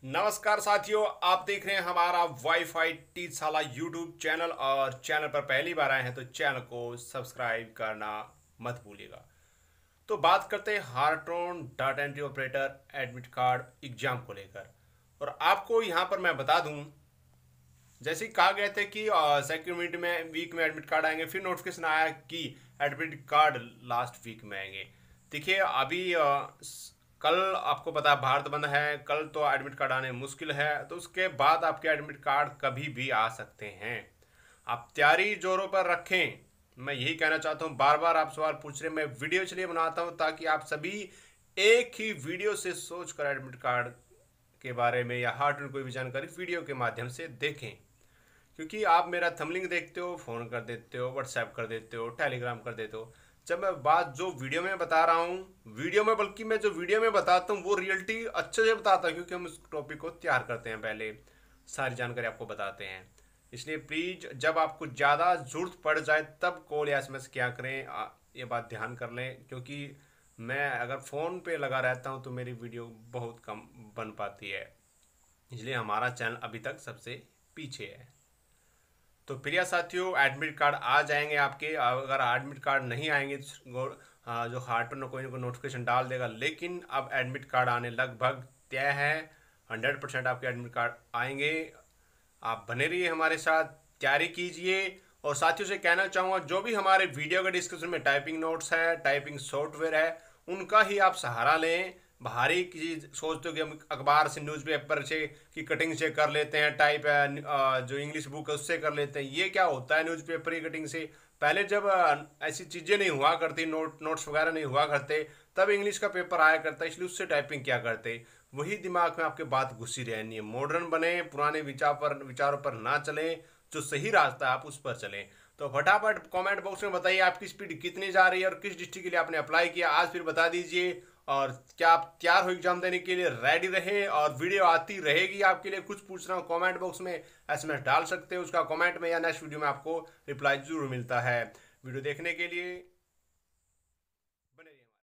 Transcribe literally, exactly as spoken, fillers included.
नमस्कार साथियों, आप देख रहे हैं हमारा वाईफाई टीचशाला यूट्यूब चैनल और चैनल पर पहली बार आए हैं तो चैनल को सब्सक्राइब करना मत भूलिएगा। तो बात करते हैं HARTRON data entry operator admit card exam को लेकर। और आपको यहां पर मैं बता दूं, जैसे कहा गया था कि सेकेंड वीक में वीक में एडमिट कार्ड आएंगे, फिर नोटिफिकेशन आया कि एडमिट कार्ड लास्ट वीक में आएंगे। देखिए अभी आ, कल आपको पता है भारत बंद है, कल तो एडमिट कार्ड आने मुश्किल है, तो उसके बाद आपके एडमिट कार्ड कभी भी आ सकते हैं। आप तैयारी जोरों पर रखें, मैं यही कहना चाहता हूँ। बार बार आप सवाल पूछ रहे हैं, मैं वीडियो इसलिए बनाता हूँ ताकि आप सभी एक ही वीडियो से सोच कर एडमिट कार्ड के बारे में या हार्ट में कोई भी जानकारी वीडियो के माध्यम से देखें। क्योंकि आप मेरा थंबनेल देखते हो, फ़ोन कर देते हो, व्हाट्सएप कर देते हो, टेलीग्राम कर देते हो। जब मैं बात जो वीडियो में बता रहा हूँ वीडियो में बल्कि मैं जो वीडियो में बताता हूँ वो रियलिटी अच्छे से बताता हूँ, क्योंकि हम उस टॉपिक को तैयार करते हैं, पहले सारी जानकारी आपको बताते हैं। इसलिए प्लीज़ जब आपको ज़्यादा ज़रूरत पड़ जाए तब कॉल या एसएमएस क्या करें, आ, ये बात ध्यान कर लें। क्योंकि मैं अगर फ़ोन पे लगा रहता हूँ तो मेरी वीडियो बहुत कम बन पाती है, इसलिए हमारा चैनल अभी तक सबसे पीछे है। तो प्रिय साथियों, एडमिट कार्ड आ जाएंगे आपके। अगर एडमिट कार्ड नहीं आएंगे तो जो हार्ट में कोई ना कोई नोटिफिकेशन डाल देगा, लेकिन अब एडमिट कार्ड आने लगभग तय है। हंड्रेड परसेंट आपके एडमिट कार्ड आएंगे। आप बने रहिए हमारे साथ, तैयारी कीजिए। और साथियों से कहना चाहूँगा, जो भी हमारे वीडियो के डिस्क्रिप्शन में टाइपिंग नोट्स है, टाइपिंग सॉफ्टवेयर है, उनका ही आप सहारा लें। बाहरी किसी सोचते हो कि हम अखबार से, न्यूज़पेपर से की कटिंग से कर लेते हैं, टाइप है जो इंग्लिश बुक है उससे कर लेते हैं। ये क्या होता है न्यूज़पेपर की कटिंग से? पहले जब ऐसी चीज़ें नहीं हुआ करती, नोट नोट्स वगैरह नहीं हुआ करते, तब इंग्लिश का पेपर आया करता, इसलिए उससे टाइपिंग क्या करते, वही दिमाग में आपके बात घुसी रहनी है। मॉडर्न बने, पुराने विचार पर विचारों पर ना चलें, जो सही रास्ता है आप उस पर चलें। तो फटाफट कमेंट बॉक्स में बताइए आपकी स्पीड कितनी जा रही है और किस डिस्ट्रिक्ट के लिए आपने अप्लाई किया, आज फिर बता दीजिए। और क्या आप तैयार हो एग्जाम देने के लिए? रेडी रहें और वीडियो आती रहेगी आपके लिए। कुछ पूछना हो कमेंट बॉक्स में एसएमएस डाल सकते हो, उसका कमेंट में या नेक्स्ट वीडियो में आपको रिप्लाई जरूर मिलता है। वीडियो देखने के लिए